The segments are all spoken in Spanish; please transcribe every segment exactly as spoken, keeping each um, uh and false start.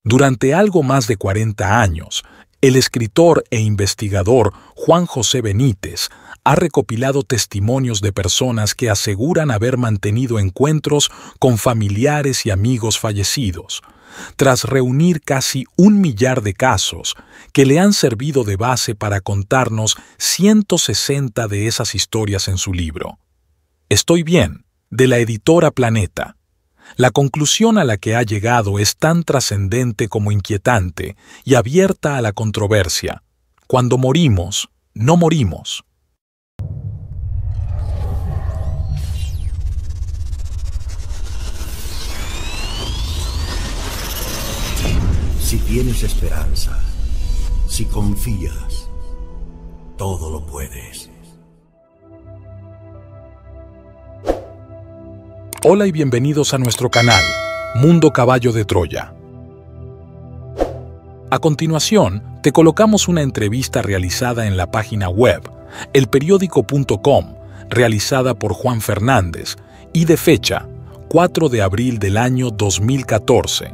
Durante algo más de cuarenta años, el escritor e investigador Juan José Benítez ha recopilado testimonios de personas que aseguran haber mantenido encuentros con familiares y amigos fallecidos, tras reunir casi un millar de casos que le han servido de base para contarnos ciento sesenta de esas historias en su libro. Estoy bien, de la editora Planeta. La conclusión a la que ha llegado es tan trascendente como inquietante y abierta a la controversia. Cuando morimos, no morimos. Si tienes esperanza, si confías, todo lo puedes. Hola y bienvenidos a nuestro canal, Mundo Caballo de Troya. A continuación, te colocamos una entrevista realizada en la página web el periódico punto com, realizada por Juan Fernández, y de fecha, cuatro de abril del año dos mil catorce.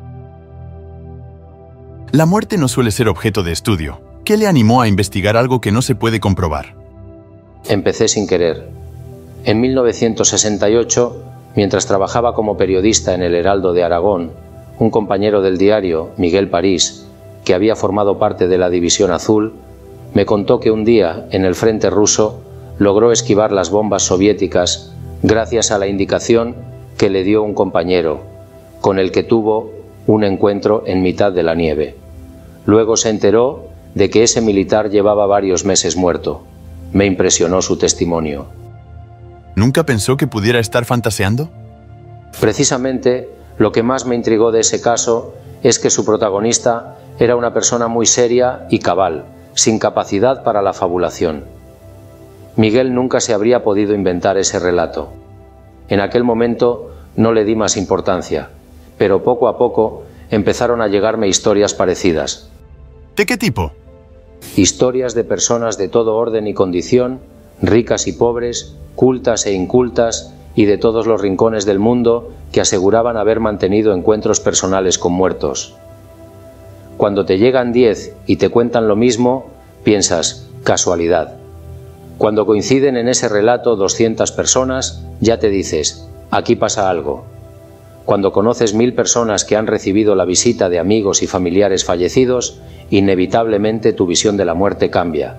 La muerte no suele ser objeto de estudio. ¿Qué le animó a investigar algo que no se puede comprobar? Empecé sin querer. En mil novecientos sesenta y ocho, mientras trabajaba como periodista en el Heraldo de Aragón, un compañero del diario, Miguel París, que había formado parte de la División Azul, me contó que un día, en el frente ruso, logró esquivar las bombas soviéticas gracias a la indicación que le dio un compañero, con el que tuvo un encuentro en mitad de la nieve. Luego se enteró de que ese militar llevaba varios meses muerto. Me impresionó su testimonio. ¿Nunca pensó que pudiera estar fantaseando? Precisamente, lo que más me intrigó de ese caso es que su protagonista era una persona muy seria y cabal, sin capacidad para la fabulación. Miguel nunca se habría podido inventar ese relato. En aquel momento no le di más importancia, pero poco a poco empezaron a llegarme historias parecidas. ¿De qué tipo? Historias de personas de todo orden y condición, ricas y pobres, cultas e incultas, y de todos los rincones del mundo que aseguraban haber mantenido encuentros personales con muertos. Cuando te llegan diez y te cuentan lo mismo, piensas, casualidad. Cuando coinciden en ese relato doscientas personas, ya te dices, aquí pasa algo. Cuando conoces mil personas que han recibido la visita de amigos y familiares fallecidos, inevitablemente tu visión de la muerte cambia.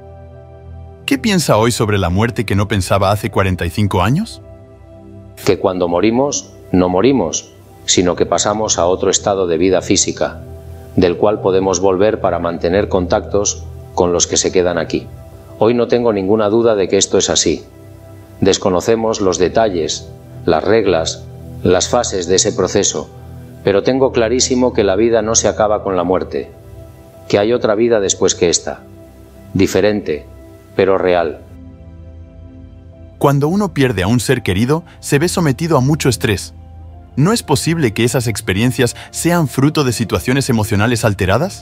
¿Qué piensa hoy sobre la muerte que no pensaba hace cuarenta y cinco años? Que cuando morimos, no morimos, sino que pasamos a otro estado de vida física, del cual podemos volver para mantener contactos con los que se quedan aquí. Hoy no tengo ninguna duda de que esto es así. Desconocemos los detalles, las reglas, las fases de ese proceso, pero tengo clarísimo que la vida no se acaba con la muerte, que hay otra vida después que esta, diferente, pero real. Cuando uno pierde a un ser querido, se ve sometido a mucho estrés. ¿No es posible que esas experiencias sean fruto de situaciones emocionales alteradas?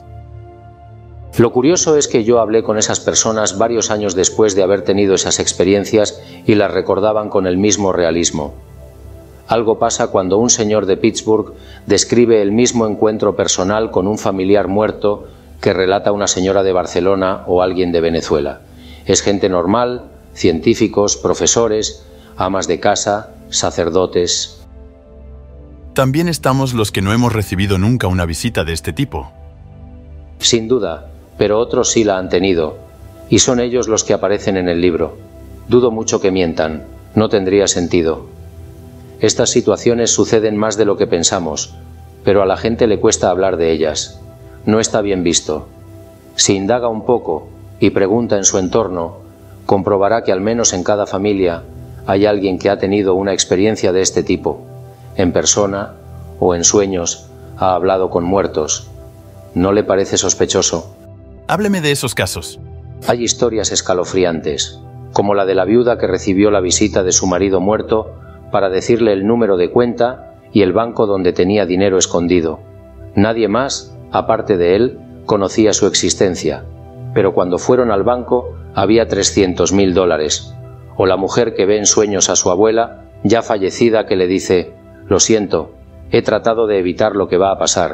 Lo curioso es que yo hablé con esas personas varios años después de haber tenido esas experiencias y las recordaban con el mismo realismo. Algo pasa cuando un señor de Pittsburgh describe el mismo encuentro personal con un familiar muerto que relata una señora de Barcelona o alguien de Venezuela. Es gente normal, científicos, profesores, amas de casa, sacerdotes. También estamos los que no hemos recibido nunca una visita de este tipo. Sin duda, pero otros sí la han tenido, y son ellos los que aparecen en el libro. Dudo mucho que mientan, no tendría sentido. Estas situaciones suceden más de lo que pensamos, pero a la gente le cuesta hablar de ellas. No está bien visto. Si indaga un poco y pregunta en su entorno, comprobará que al menos en cada familia hay alguien que ha tenido una experiencia de este tipo. En persona o en sueños ha hablado con muertos. ¿No le parece sospechoso? Hábleme de esos casos. Hay historias escalofriantes, como la de la viuda que recibió la visita de su marido muerto para decirle el número de cuenta y el banco donde tenía dinero escondido. Nadie más, aparte de él, conocía su existencia, pero cuando fueron al banco había trescientos mil dólares. O la mujer que ve en sueños a su abuela, ya fallecida, que le dice: «Lo siento, he tratado de evitar lo que va a pasar,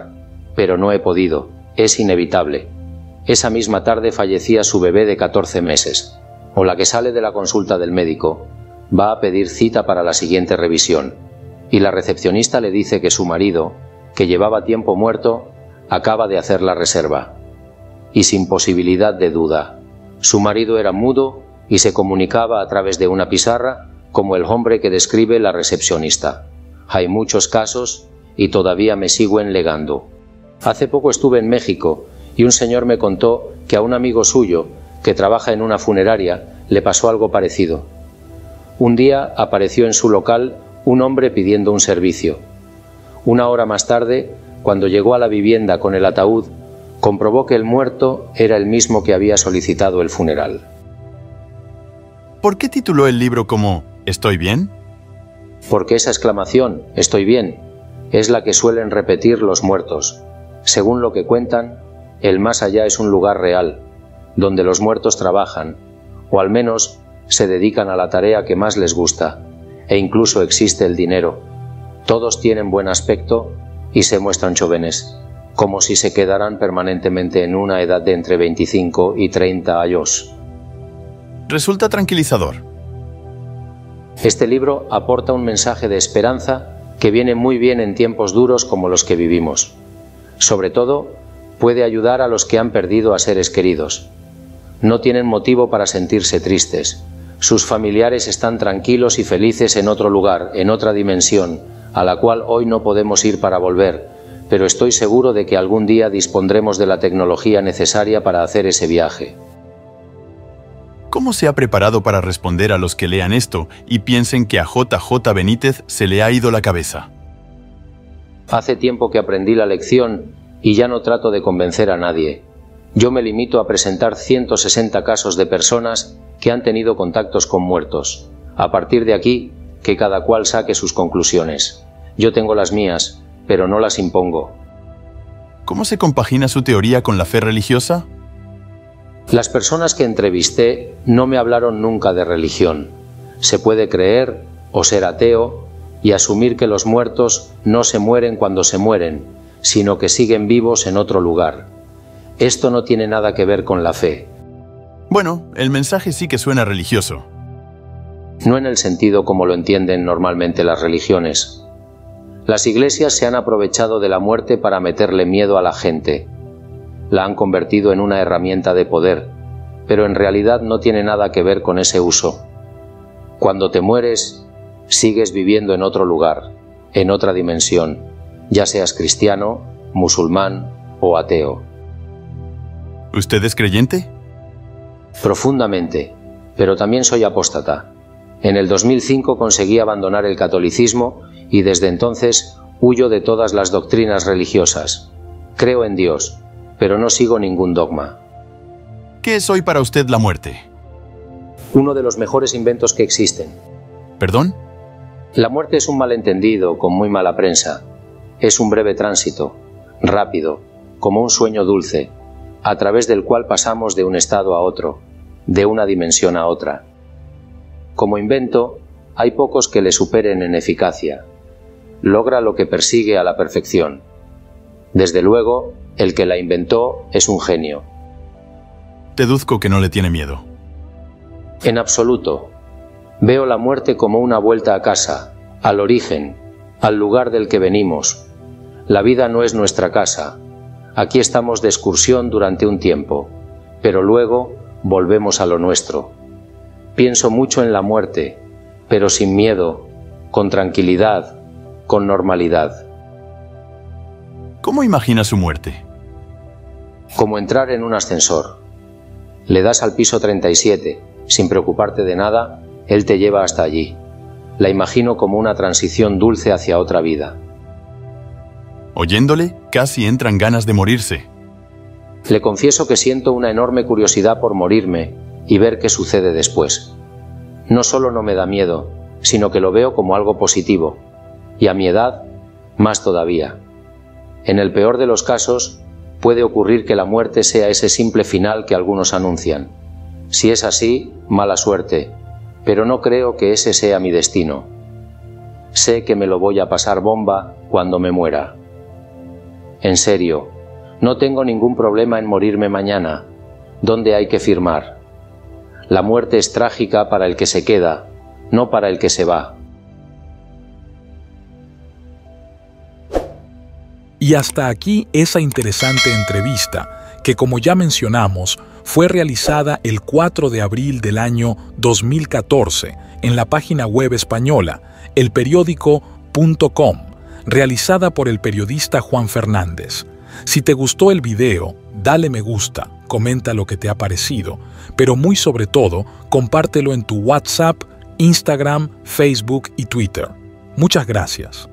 pero no he podido, es inevitable. Esa misma tarde fallecía su bebé de catorce meses. O la que sale de la consulta del médico va a pedir cita para la siguiente revisión, y la recepcionista le dice que su marido, que llevaba tiempo muerto, acaba de hacer la reserva. Y sin posibilidad de duda, su marido era mudo y se comunicaba a través de una pizarra como el hombre que describe la recepcionista. Hay muchos casos y todavía me sigo enlegando. Hace poco estuve en México y un señor me contó que a un amigo suyo, que trabaja en una funeraria, le pasó algo parecido. Un día apareció en su local un hombre pidiendo un servicio. Una hora más tarde, cuando llegó a la vivienda con el ataúd, comprobó que el muerto era el mismo que había solicitado el funeral. ¿Por qué tituló el libro como ¿Estoy bien? Porque esa exclamación, «Estoy bien», es la que suelen repetir los muertos. Según lo que cuentan, el más allá es un lugar real, donde los muertos trabajan, o al menos se dedican a la tarea que más les gusta, e incluso existe el dinero. Todos tienen buen aspecto y se muestran jóvenes, como si se quedaran permanentemente en una edad de entre veinticinco y treinta años. Resulta tranquilizador. Este libro aporta un mensaje de esperanza que viene muy bien en tiempos duros como los que vivimos. Sobre todo, puede ayudar a los que han perdido a seres queridos. No tienen motivo para sentirse tristes. Sus familiares están tranquilos y felices en otro lugar, en otra dimensión, a la cual hoy no podemos ir para volver, pero estoy seguro de que algún día dispondremos de la tecnología necesaria para hacer ese viaje. ¿Cómo se ha preparado para responder a los que lean esto y piensen que a J J Benítez se le ha ido la cabeza? Hace tiempo que aprendí la lección y ya no trato de convencer a nadie. Yo me limito a presentar ciento sesenta casos de personas que han tenido contactos con muertos. A partir de aquí, que cada cual saque sus conclusiones. Yo tengo las mías, pero no las impongo. ¿Cómo se compagina su teoría con la fe religiosa? Las personas que entrevisté no me hablaron nunca de religión. Se puede creer o ser ateo y asumir que los muertos no se mueren cuando se mueren, sino que siguen vivos en otro lugar. Esto no tiene nada que ver con la fe. Bueno, el mensaje sí que suena religioso. No en el sentido como lo entienden normalmente las religiones. Las iglesias se han aprovechado de la muerte para meterle miedo a la gente. La han convertido en una herramienta de poder, pero en realidad no tiene nada que ver con ese uso. Cuando te mueres, sigues viviendo en otro lugar, en otra dimensión, ya seas cristiano, musulmán o ateo. ¿Usted es creyente? Profundamente, pero también soy apóstata. En el dos mil cinco conseguí abandonar el catolicismo y desde entonces huyo de todas las doctrinas religiosas. Creo en Dios, pero no sigo ningún dogma. ¿Qué es hoy para usted la muerte? Uno de los mejores inventos que existen. ¿Perdón? La muerte es un malentendido con muy mala prensa. Es un breve tránsito, rápido, como un sueño dulce, a través del cual pasamos de un estado a otro, de una dimensión a otra. Como invento, hay pocos que le superen en eficacia. Logra lo que persigue a la perfección. Desde luego, el que la inventó es un genio. Deduzco que no le tiene miedo. En absoluto. Veo la muerte como una vuelta a casa, al origen, al lugar del que venimos. La vida no es nuestra casa. Aquí estamos de excursión durante un tiempo, pero luego volvemos a lo nuestro. Pienso mucho en la muerte, pero sin miedo, con tranquilidad, con normalidad. ¿Cómo imagina su muerte? Como entrar en un ascensor. Le das al piso treinta y siete, sin preocuparte de nada, él te lleva hasta allí. La imagino como una transición dulce hacia otra vida. Oyéndole, casi entran ganas de morirse. Le confieso que siento una enorme curiosidad por morirme y ver qué sucede después. No solo no me da miedo, sino que lo veo como algo positivo, y a mi edad, más todavía. En el peor de los casos, puede ocurrir que la muerte sea ese simple final que algunos anuncian. Si es así, mala suerte, pero no creo que ese sea mi destino. Sé que me lo voy a pasar bomba cuando me muera. En serio, no tengo ningún problema en morirme mañana. ¿Dónde hay que firmar? La muerte es trágica para el que se queda, no para el que se va. Y hasta aquí esa interesante entrevista, que como ya mencionamos, fue realizada el cuatro de abril del año dos mil catorce en la página web española, el periódico punto com, realizada por el periodista Juan Fernández. Si te gustó el video, dale me gusta, comenta lo que te ha parecido, pero muy sobre todo, compártelo en tu WhatsApp, Instagram, Facebook y Twitter. Muchas gracias.